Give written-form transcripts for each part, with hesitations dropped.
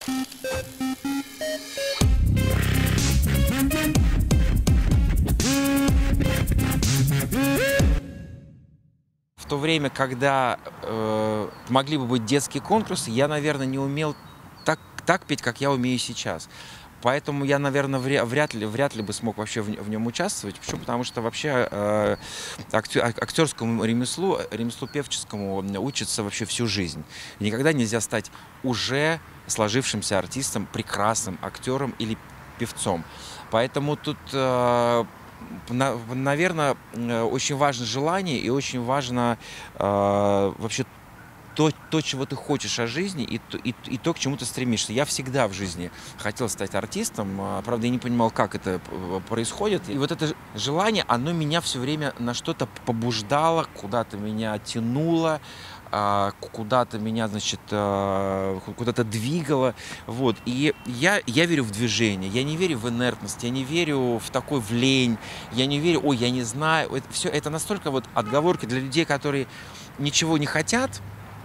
В то время, когда могли бы быть детские конкурсы, я, наверное, не умел так петь, как я умею сейчас. Поэтому я, наверное, вряд ли бы смог вообще в нем участвовать. Почему? Потому что вообще актерскому ремеслу певческому учатся вообще всю жизнь. И никогда нельзя стать уже сложившимся артистом, прекрасным актером или певцом. Поэтому тут, наверное, очень важно желание и очень важно вообще то, чего ты хочешь о жизни, и то, к чему ты стремишься. Я всегда в жизни хотел стать артистом, правда, я не понимал, как это происходит. И вот это желание, оно меня все время на что-то побуждало, куда-то меня тянуло, куда-то меня, значит, куда-то двигало. Вот. И я верю в движение, я не верю в инертность, я не верю в такой в лень, я не верю, ой, я не знаю. Все это настолько вот отговорки для людей, которые ничего не хотят,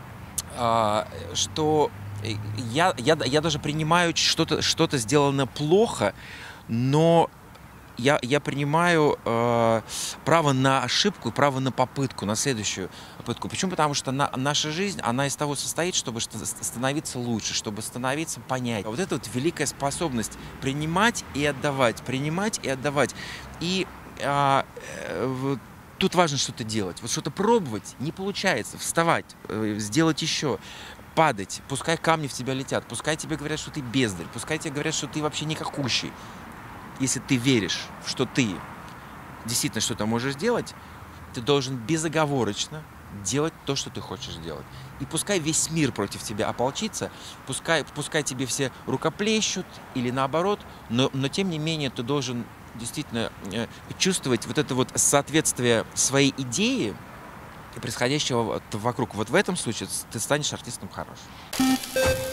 что я даже принимаю что-то сделано плохо, но я принимаю право на ошибку и право на попытку, на следующую попытку. Почему? Потому что наша жизнь, она из того состоит, чтобы становиться лучше, чтобы становиться понятнее. Вот это вот великая способность принимать и отдавать, принимать и отдавать. И тут важно что-то делать. Вот что-то пробовать не получается. Вставать, сделать еще, падать. Пускай камни в тебя летят. Пускай тебе говорят, что ты бездарь. Пускай тебе говорят, что ты вообще никакущий. Если ты веришь, что ты действительно что-то можешь сделать, ты должен безоговорочно делать то, что ты хочешь делать. И пускай весь мир против тебя ополчится, пускай тебе все рукоплещут или наоборот, но тем не менее ты должен действительно чувствовать вот это вот соответствие своей идеи и происходящего вокруг. Вот в этом случае ты станешь артистом хорошим.